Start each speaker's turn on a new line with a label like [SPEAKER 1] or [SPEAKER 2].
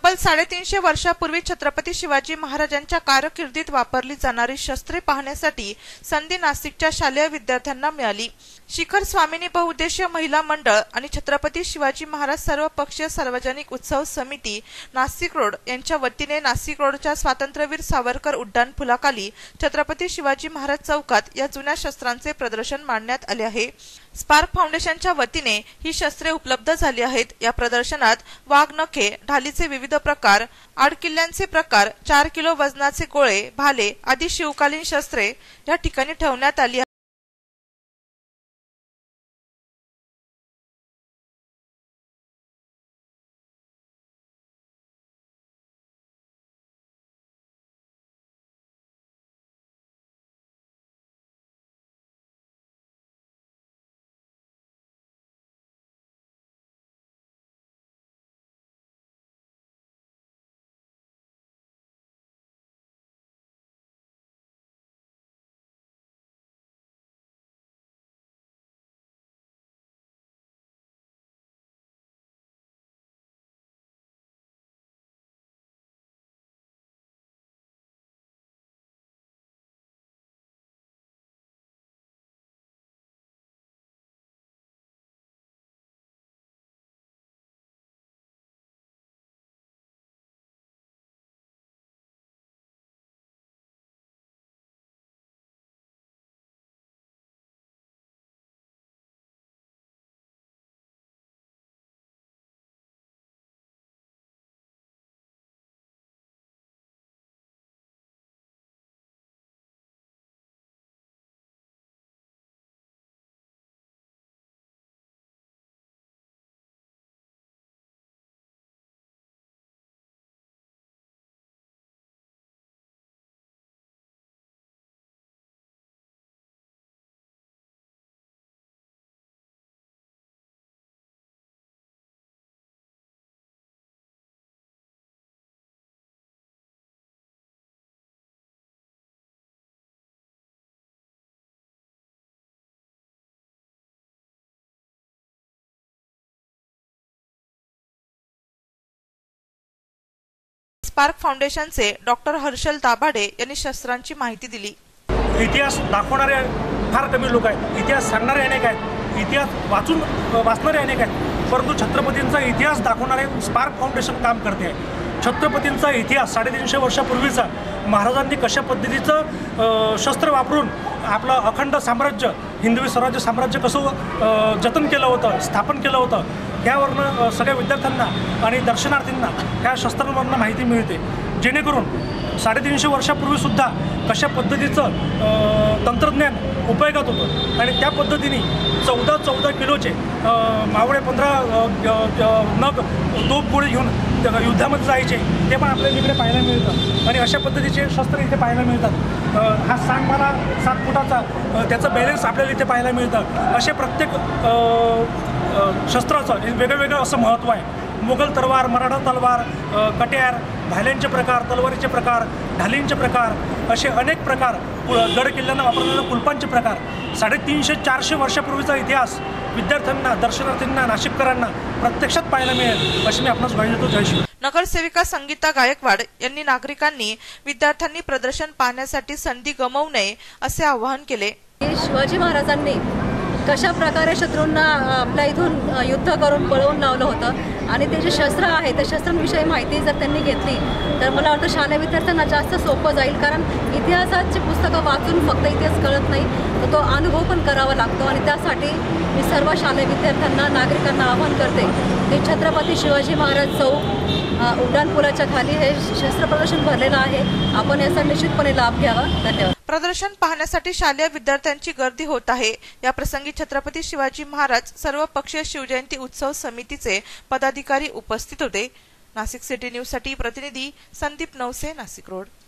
[SPEAKER 1] तब्बल 350 वर्षापूर्वी छत्रपती शिवाजी महाराजांच्या कारकिर्दीत वापरली जाणारी शस्त्रे पाहण्यासाठी संधी नाशिकच्या शालेय विद्यार्थ्यांना मिळाली। शिखर स्वामिनी बहुउद्देशीय महिला मंडळ आणि छत्रपती शिवाजी महाराज सर्वपक्षीय सार्वजनिक उत्सव समिती नाशिक रोड यांच्या वतीने नाशिक रोडच्या स्वातंत्र्यवीर सावरकर उड्डाण पुलाखाली छत्रपती शिवाजी महाराज चौकात या जुन्या शस्त्रांचे प्रदर्शन मांडण्यात आले आहे। स्पार्क फाउंडेशनच्या वतीने ही शस्त्रे उपलब्ध झाली आहेत। या प्रदर्शनात वाघनखे, ढालीचे विविध प्रकार, आडकिल्ल्यांचे प्रकार, 4 किलो वजनाचे गोळे, भाले आदी शिवकालीन शस्त्रे या ठिकाणी ठेवण्यात आली आहेत। स्पार्क फाउंडेशनचे डॉक्टर हर्षल दाभाडे यांनी शस्त्रांची माहिती दिली।
[SPEAKER 2] इतिहास दाखवणारे फार कमी लोक आहेत, इतिहास सांगणारे अनेक आहेत, इतिहास वाचणारे अनेक आहेत, परंतु छत्रपतींचा इतिहास दाखवणारे स्पार्क फाउंडेशन काम करते आहे। छत्रपतींचा इतिहास 350 वर्षापूर्वीचा महाराजांनी कशा पद्धतीचं शस्त्र वापरून आपलं अखंड साम्राज्य, हिंदवी स्वराज्य साम्राज्य कसं जतन केलं होतं, स्थापन केलं होतं, त्यावरनं सगळ्या विद्यार्थ्यांना आणि दर्शनार्थींना ह्या शस्त्रांवरनं माहिती मिळते, जेणेकरून 350 वर्षापूर्वीसुद्धा कशा पद्धतीचं तंत्रज्ञान उपयोगात होतं आणि त्या पद्धतीने 14 किलोचे मावळे 15 नग तोफगोळे घेऊन युद्धामध्ये जायचे ते पण आपल्याला इकडे पाहायला मिळतं आणि अशा पद्धतीचे शस्त्र इथे पाहायला मिळतात। हा सांगमाला 7 फुटाचा त्याचं बॅलन्स आपल्याला इथे पाहायला मिळतं। असे प्रत्येक शस्त्राचं वेगवेगळं असं महत्त्व आहे। मुघल तलवार, मराठा तलवार, कट्यार, भाल्यांचे प्रकार, तलवारीचे प्रकार, ढालींचे प्रकार, असे अनेक प्रकार, गड किल्ल्यांना वापरलेल्या कुलपांचे प्रकार, 350-400 वर्षापूर्वीचा इतिहास विद्यार्थ्यांना, दर्शनार्थींना, नाशिककरांना प्रत्यक्षात पाहायला मिळेल अशी मी आपणास ग्वाही देतो। जय श्री।
[SPEAKER 1] नगरसेविका संगीता गायकवाड यांनी नागरिकांनी विद्यार्थ्यांनी प्रदर्शन पाहण्यासाठी संधी गमावू नये असे आवाहन केले।
[SPEAKER 3] शिवाजी महाराजांनी कशा प्रकारे शत्रूंना आपल्या इथून युद्ध करून पळवून लावलं होतं आणि ते जे शस्त्र आहे त्या शस्त्रांविषयी माहिती जर त्यांनी घेतली तर मला वाटतं शालेय विद्यार्थ्यांना जास्त सोपं जाईल, कारण इतिहासाची पुस्तकं वाचून फक्त इतिहास कळत नाही, तर तो अनुभव पण करावा लागतो आणि त्यासाठी मी सर्व शालेय विद्यार्थ्यांना, नागरिकांना आवाहन करते की छत्रपती शिवाजी महाराज चौक उड्डाणपुलाच्या खाली हे शस्त्र प्रदर्शन भरलेलं आहे, आपण याचा निश्चितपणे लाभ घ्यावा। धन्यवाद।
[SPEAKER 1] प्रदर्शन पाहण्यासाठी शालेय विद्यार्थ्यांची गर्दी होत आहे। या प्रसंगी छत्रपती शिवाजी महाराज सर्वपक्षीय शिवजयंती उत्सव समितीचे पदाधिकारी उपस्थित होते। नाशिक सिटी न्यूज साठी प्रतिनिधी संदीप नवसे, नाशिक रोड।